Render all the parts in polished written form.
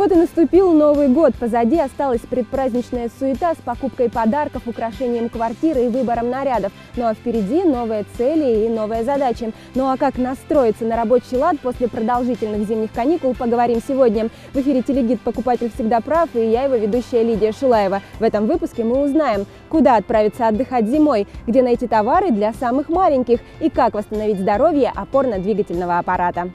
вот и наступил Новый год. Позади осталась предпраздничная суета с покупкой подарков, украшением квартиры и выбором нарядов. Ну а впереди новые цели и новые задачи. Ну а как настроиться на рабочий лад после продолжительных зимних каникул, поговорим сегодня. В эфире телегид «Покупатель всегда прав» и я, его ведущая Лидия Шилаева. В этом выпуске мы узнаем, куда отправиться отдыхать зимой, где найти товары для самых маленьких и как восстановить здоровье опорно-двигательного аппарата.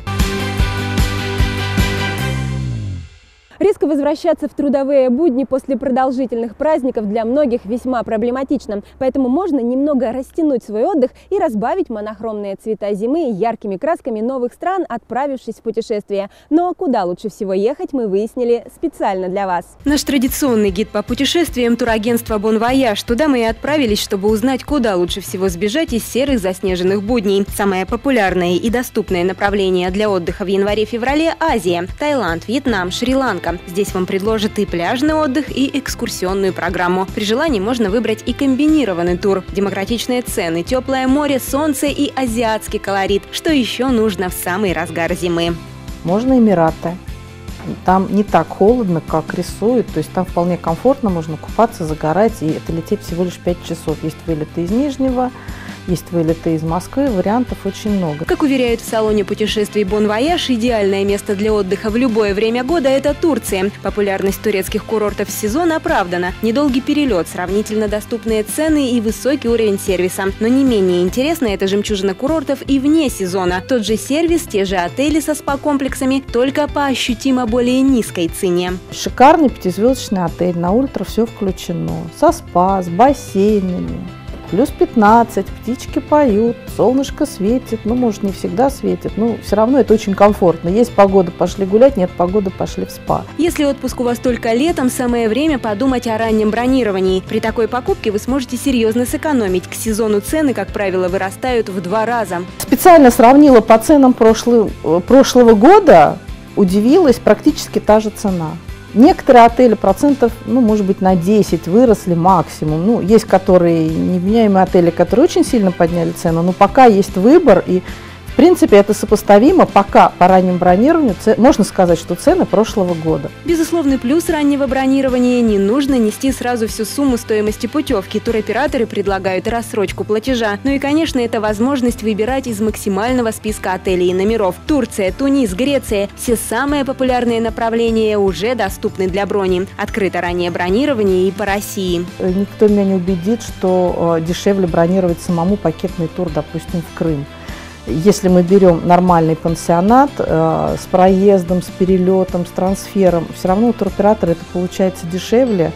Резко возвращаться в трудовые будни после продолжительных праздников для многих весьма проблематично. Поэтому можно немного растянуть свой отдых и разбавить монохромные цвета зимы яркими красками новых стран, отправившись в путешествие. Ну а куда лучше всего ехать, мы выяснили специально для вас. Наш традиционный гид по путешествиям – турагентство Bon Voyage. Туда мы и отправились, чтобы узнать, куда лучше всего сбежать из серых заснеженных будней. Самое популярное и доступное направление для отдыха в январе-феврале – Азия. Таиланд, Вьетнам, Шри-Ланка. Здесь вам предложат и пляжный отдых, и экскурсионную программу. При желании можно выбрать и комбинированный тур. Демократичные цены, теплое море, солнце и азиатский колорит. Что еще нужно в самый разгар зимы? Можно Эмираты. Там не так холодно, как рисуют, то есть там вполне комфортно, можно купаться, загорать, и это лететь всего лишь 5 часов. Есть вылеты из Нижнего, есть вылеты из Москвы, вариантов очень много. Как уверяют в салоне путешествий Bon Voyage, идеальное место для отдыха в любое время года – это Турция. Популярность турецких курортов в сезон оправдана. Недолгий перелет, сравнительно доступные цены и высокий уровень сервиса. Но не менее интересно – это жемчужина курортов и вне сезона. Тот же сервис, те же отели со спа-комплексами, только по ощутимо более низкой цене. Шикарный 5-звездочный отель, на ультра все включено. Со спа, с бассейнами. Плюс 15, птички поют, солнышко светит, ну, может, не всегда светит, но все равно это очень комфортно. Есть погода, пошли гулять, нет погоды, пошли в спа. Если отпуск у вас только летом, самое время подумать о раннем бронировании. При такой покупке вы сможете серьезно сэкономить. К сезону цены, как правило, вырастают в 2 раза. Специально сравнила по ценам прошлого года, удивилась, практически та же цена. Некоторые отели процентов, ну, может быть, на 10 выросли максимум. Ну, есть которые невменяемые отели, которые очень сильно подняли цену, но пока есть выбор, и, в принципе, это сопоставимо. Пока по раннему бронированию можно сказать, что цены прошлого года. Безусловный плюс раннего бронирования – не нужно нести сразу всю сумму стоимости путевки. Туроператоры предлагают рассрочку платежа. Ну и, конечно, это возможность выбирать из максимального списка отелей и номеров. Турция, Тунис, Греция – все самые популярные направления уже доступны для брони. Открыто раннее бронирование и по России. Никто меня не убедит, что дешевле бронировать самому пакетный тур, допустим, в Крым. Если мы берем нормальный пансионат с проездом, с перелетом, с трансфером, все равно у туроператора это получается дешевле.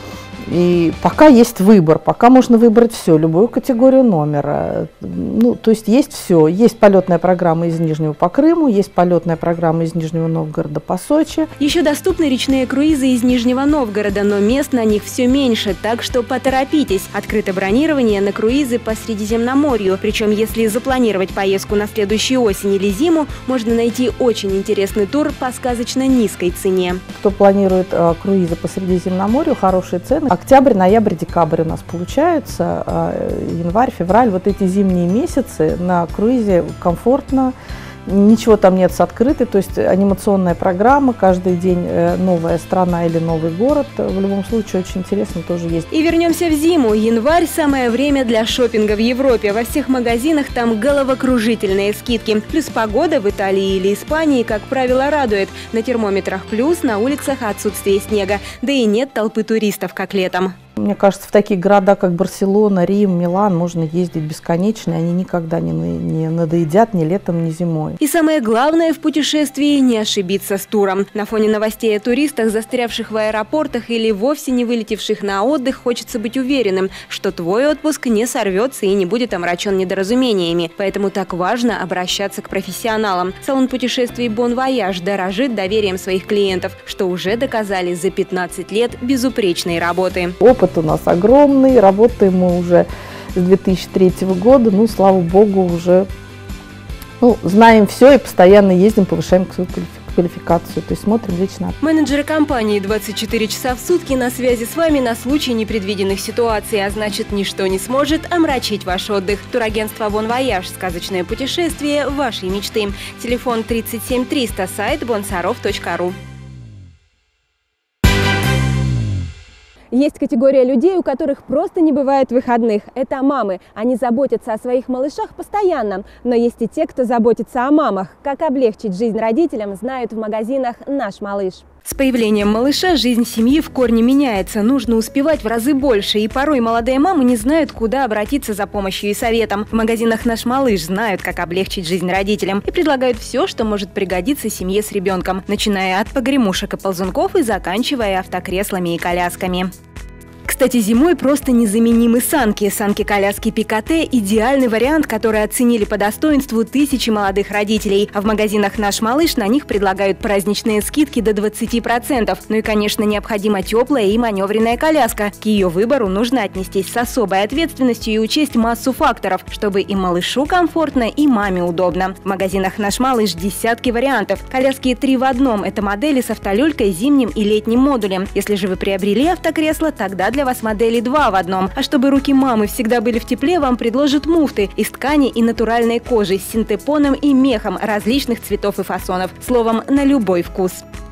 И пока есть выбор, пока можно выбрать все, любую категорию номера. Ну, то есть все. Есть полетная программа из Нижнего по Крыму, есть полетная программа из Нижнего Новгорода по Сочи. Еще доступны речные круизы из Нижнего Новгорода, но мест на них все меньше, так что поторопитесь. Открыто бронирование на круизы по Средиземноморью. Причем, если запланировать поездку на следующую осень или зиму, можно найти очень интересный тур по сказочно низкой цене. Кто планирует круизы по Средиземноморью, хорошие цены. Октябрь, ноябрь, декабрь у нас получается, январь, февраль, вот эти зимние месяцы на круизе комфортно, ничего там нет с открытой, то есть анимационная программа, каждый день новая страна или новый город, в любом случае очень интересно тоже есть. И вернемся в зиму. Январь – самое время для шопинга в Европе. Во всех магазинах там головокружительные скидки. Плюс погода в Италии или Испании, как правило, радует. На термометрах плюс, на улицах отсутствие снега. Да и нет толпы туристов, как летом. Мне кажется, в такие города, как Барселона, Рим, Милан, можно ездить бесконечно, они никогда не надоедят ни летом, ни зимой. И самое главное в путешествии – не ошибиться с туром. На фоне новостей о туристах, застрявших в аэропортах или вовсе не вылетевших на отдых, хочется быть уверенным, что твой отпуск не сорвется и не будет омрачен недоразумениями. Поэтому так важно обращаться к профессионалам. Салон путешествий Bon Voyage дорожит доверием своих клиентов, что уже доказали за 15 лет безупречной работы. Опыт у нас огромный, работаем мы уже с 2003 года, ну, слава богу, уже знаем все и постоянно ездим, повышаем свою квалификацию, то есть смотрим лично. Менеджеры компании 24 часа в сутки на связи с вами на случай непредвиденных ситуаций, а значит, ничто не сможет омрачить ваш отдых. Турагентство Bon Voyage – сказочное путешествие вашей мечты. Телефон 37 300, сайт bonsarov.ru. Есть категория людей, у которых просто не бывает выходных. Это мамы. Они заботятся о своих малышах постоянно. Но есть и те, кто заботится о мамах. Как облегчить жизнь родителям, знают в магазинах «Наш малыш». С появлением малыша жизнь семьи в корне меняется. Нужно успевать в разы больше. И порой молодые мамы не знают, куда обратиться за помощью и советом. В магазинах «Наш малыш» знают, как облегчить жизнь родителям. И предлагают все, что может пригодиться семье с ребенком. Начиная от погремушек и ползунков и заканчивая автокреслами и колясками. Кстати, зимой просто незаменимы санки. Санки-коляски Пикате – идеальный вариант, который оценили по достоинству тысячи молодых родителей. А в магазинах «Наш малыш» на них предлагают праздничные скидки до 20%. Ну и, конечно, необходима теплая и маневренная коляска. К ее выбору нужно отнестись с особой ответственностью и учесть массу факторов, чтобы и малышу комфортно, и маме удобно. В магазинах «Наш малыш» десятки вариантов. Коляски 3 в одном – это модели с автолюлькой, зимним и летним модулем. Если же вы приобрели автокресло, тогда для вас модели 2 в одном. А чтобы руки мамы всегда были в тепле, вам предложат муфты из ткани и натуральной кожи с синтепоном и мехом различных цветов и фасонов. Словом, на любой вкус.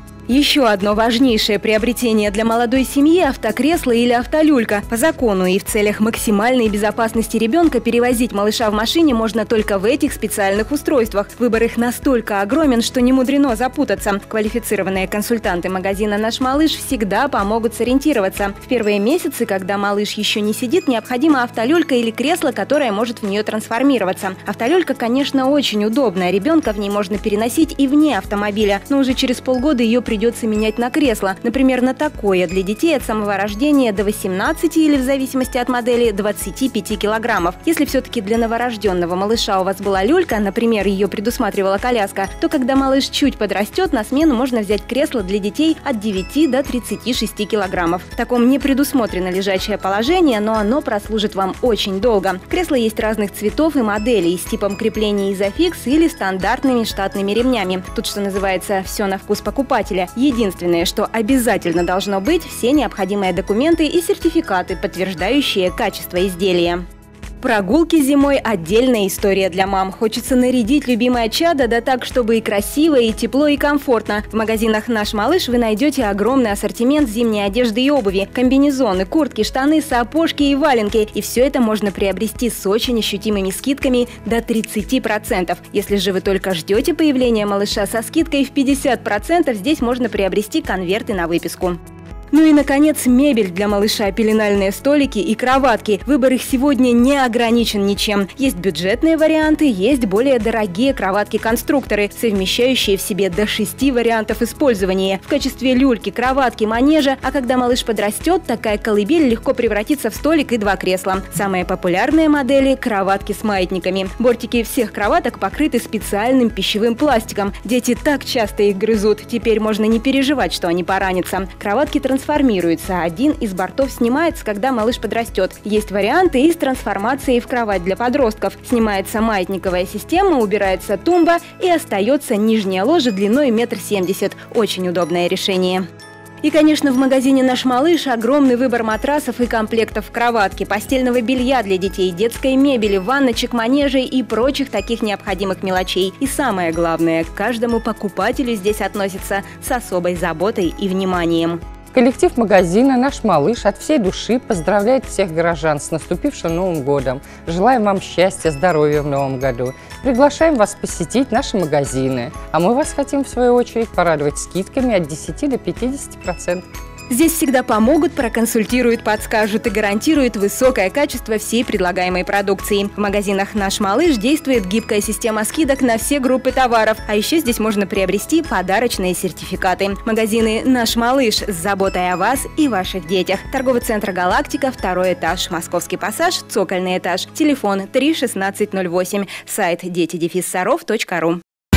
Еще одно важнейшее приобретение для молодой семьи – автокресло или автолюлька. По закону и в целях максимальной безопасности ребенка перевозить малыша в машине можно только в этих специальных устройствах. Выбор их настолько огромен, что не мудрено запутаться. Квалифицированные консультанты магазина «Наш малыш» всегда помогут сориентироваться. В первые месяцы, когда малыш еще не сидит, необходима автолюлька или кресло, которое может в нее трансформироваться. Автолюлька, конечно, очень удобная. Ребенка в ней можно переносить и вне автомобиля, но уже через полгода ее придется менять на кресло. Например, на такое для детей от самого рождения до 18 или, в зависимости от модели, 25 килограммов. Если все-таки для новорожденного малыша у вас была люлька, например, ее предусматривала коляска, то когда малыш чуть подрастет, на смену можно взять кресло для детей от 9 до 36 килограммов. В таком не предусмотрено лежачее положение, но оно прослужит вам очень долго. Кресла есть разных цветов и моделей с типом крепления изофикс или стандартными штатными ремнями. Тут, что называется, все на вкус покупателя. Единственное, что обязательно должно быть – все необходимые документы и сертификаты, подтверждающие качество изделия. Прогулки зимой – отдельная история для мам. Хочется нарядить любимое чадо, да так, чтобы и красиво, и тепло, и комфортно. В магазинах «Наш малыш» вы найдете огромный ассортимент зимней одежды и обуви. Комбинезоны, куртки, штаны, сапожки и валенки. И все это можно приобрести с очень ощутимыми скидками до 30%. Если же вы только ждете появления малыша со скидкой в 50%, здесь можно приобрести конверты на выписку. Ну и, наконец, мебель для малыша, пеленальные столики и кроватки. Выбор их сегодня не ограничен ничем. Есть бюджетные варианты, есть более дорогие кроватки-конструкторы, совмещающие в себе до 6 вариантов использования. В качестве люльки, кроватки, манежа, а когда малыш подрастет, такая колыбель легко превратится в столик и 2 кресла. Самые популярные модели – кроватки с маятниками. Бортики всех кроваток покрыты специальным пищевым пластиком. Дети так часто их грызут, теперь можно не переживать, что они поранятся. Кроватки трансформируются. Один из бортов снимается, когда малыш подрастет. Есть варианты и с трансформацией в кровать для подростков. Снимается маятниковая система, убирается тумба и остается нижняя ложа длиной 1,70 м. Очень удобное решение. И, конечно, в магазине «Наш малыш» огромный выбор матрасов и комплектов кроватки, постельного белья для детей, детской мебели, ванночек, манежей и прочих таких необходимых мелочей. И самое главное, к каждому покупателю здесь относятся с особой заботой и вниманием. Коллектив магазина «Наш малыш» от всей души поздравляет всех горожан с наступившим Новым годом. Желаем вам счастья, здоровья в Новом году. Приглашаем вас посетить наши магазины. А мы вас хотим, в свою очередь, порадовать скидками от 10 до 50%. Здесь всегда помогут, проконсультируют, подскажут и гарантируют высокое качество всей предлагаемой продукции. В магазинах «Наш малыш» действует гибкая система скидок на все группы товаров. А еще здесь можно приобрести подарочные сертификаты. Магазины «Наш малыш» с заботой о вас и ваших детях. Торговый центр «Галактика», 2-й этаж, Московский пассаж, цокольный этаж. Телефон 3 16 08. Сайт дети-саров.ру.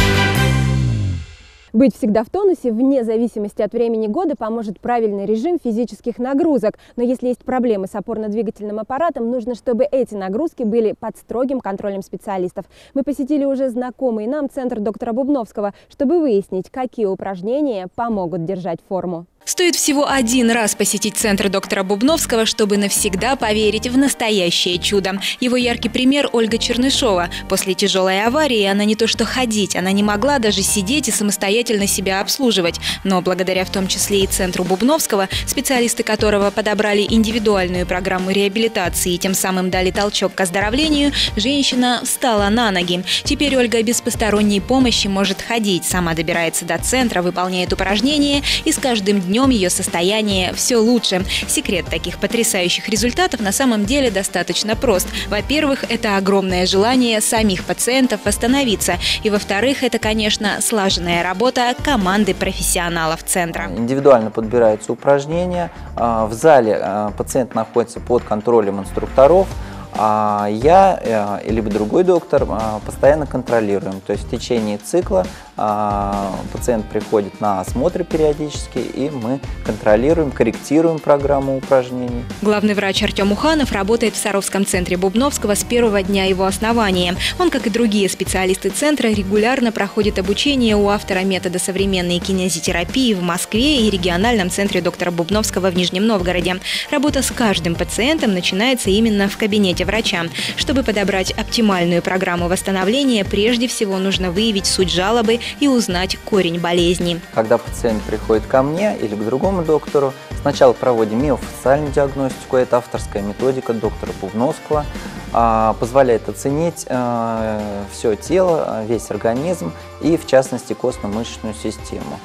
Быть всегда в тонусе, вне зависимости от времени года, поможет правильный режим физических нагрузок. Но если есть проблемы с опорно-двигательным аппаратом, нужно, чтобы эти нагрузки были под строгим контролем специалистов. Мы посетили уже знакомый нам центр доктора Бубновского, чтобы выяснить, какие упражнения помогут держать форму. Стоит всего один раз посетить центр доктора Бубновского, чтобы навсегда поверить в настоящее чудо. Его яркий пример – Ольга Чернышова. После тяжелой аварии она не то что ходить, она не могла даже сидеть и самостоятельно себя обслуживать. Но благодаря в том числе и центру Бубновского, специалисты которого подобрали индивидуальную программу реабилитации и тем самым дали толчок к оздоровлению, женщина встала на ноги. Теперь Ольга без посторонней помощи может ходить, сама добирается до центра, выполняет упражнения, и с каждым днем ее состояние все лучше. Секрет таких потрясающих результатов на самом деле достаточно прост. Во-первых, это огромное желание самих пациентов восстановиться. И во-вторых, это, конечно, слаженная работа команды профессионалов центра. Индивидуально подбираются упражнения. В зале пациент находится под контролем инструкторов. А я, либо другой доктор, постоянно контролируем. То есть в течение цикла пациент приходит на осмотры периодически, и мы контролируем, корректируем программу упражнений. Главный врач Артем Уханов работает в Саровском центре Бубновского с первого дня его основания. Он, как и другие специалисты центра, регулярно проходит обучение у автора метода современной кинезитерапии в Москве и региональном центре доктора Бубновского в Нижнем Новгороде. Работа с каждым пациентом начинается именно в кабинете врача. Чтобы подобрать оптимальную программу восстановления, прежде всего нужно выявить суть жалобы и узнать корень болезни. Когда пациент приходит ко мне или к другому доктору, сначала проводим миофасциальную диагностику, это авторская методика доктора Бубновского, позволяет оценить все тело, весь организм и, в частности, костно-мышечную систему.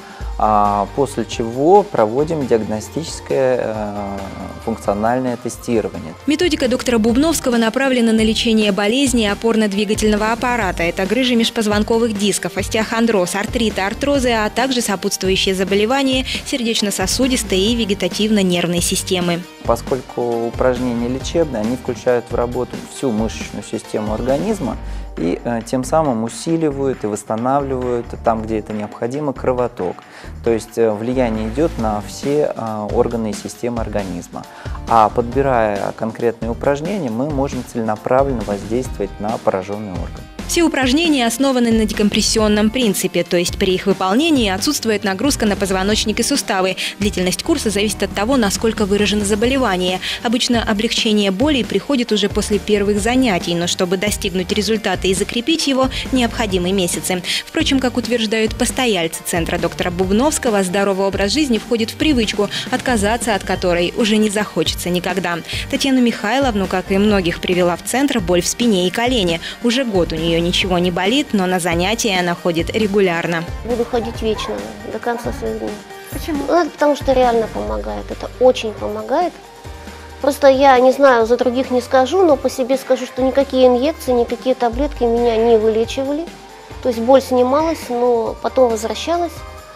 После чего проводим диагностическое функциональное тестирование. Методика доктора Бубновского направлена на лечение болезней опорно-двигательного аппарата. Это грыжи межпозвонковых дисков, остеохондроз, артриты, артрозы, а также сопутствующие заболевания сердечно-сосудистой и вегетативно-нервной системы. Поскольку упражнения лечебные, они включают в работу всю мышечную систему организма и тем самым усиливают и восстанавливают там, где это необходимо, кровоток. То есть влияние идет на все органы и системы организма. А подбирая конкретные упражнения, мы можем целенаправленно воздействовать на пораженный орган. Все упражнения основаны на декомпрессионном принципе, то есть при их выполнении отсутствует нагрузка на позвоночник и суставы. Длительность курса зависит от того, насколько выражено заболевание. Обычно облегчение боли приходит уже после первых занятий, но чтобы достигнуть результата и закрепить его, необходимы месяцы. Впрочем, как утверждают постояльцы центра доктора Бубновского, здоровый образ жизни входит в привычку, отказаться от которой уже не захочется никогда. Татьяну Михайловну, как и многих, привела в центр боль в спине и колене. Уже год у нее ничего не болит, но на занятия она ходит регулярно. Буду ходить вечно, до конца своих дней. Почему? Ну, это потому что реально помогает, это очень помогает. Просто я не знаю, за других не скажу, но по себе скажу, что никакие инъекции, никакие таблетки меня не вылечивали. То есть боль снималась, но потом возвращалась.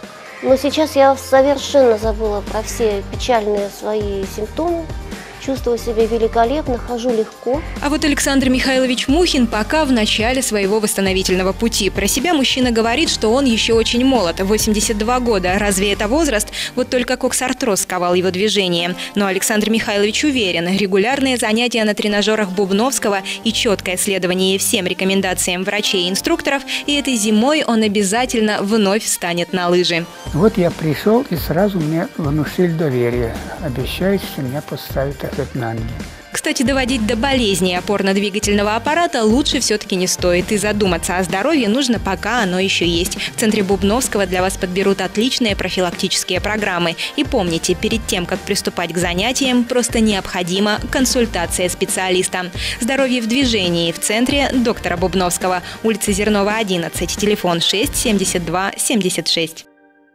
Но сейчас я совершенно забыла про все печальные свои симптомы. Чувствую себя великолепно, хожу легко. А вот Александр Михайлович Мухин пока в начале своего восстановительного пути. Про себя мужчина говорит, что он еще очень молод, 82 года. Разве это возраст? Вот только коксартроз сковал его движение. Но Александр Михайлович уверен, регулярные занятия на тренажерах Бубновского и четкое следование всем рекомендациям врачей и инструкторов, и этой зимой он обязательно вновь встанет на лыжи. Вот я пришел, и сразу мне внушили доверие. Обещают, что меня поставят опять на ноги. Кстати, доводить до болезни опорно-двигательного аппарата лучше все-таки не стоит. И задуматься о здоровье нужно, пока оно еще есть. В центре Бубновского для вас подберут отличные профилактические программы. И помните, перед тем, как приступать к занятиям, просто необходима консультация специалиста. Здоровье в движении в центре доктора Бубновского. Улица Зернова, 11, телефон 6 72 76.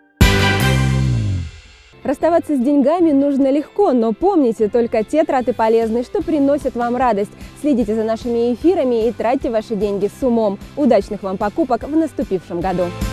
Расставаться с деньгами нужно легко, но помните, только те траты полезны, что приносят вам радость. Следите за нашими эфирами и тратьте ваши деньги с умом. Удачных вам покупок в наступившем году!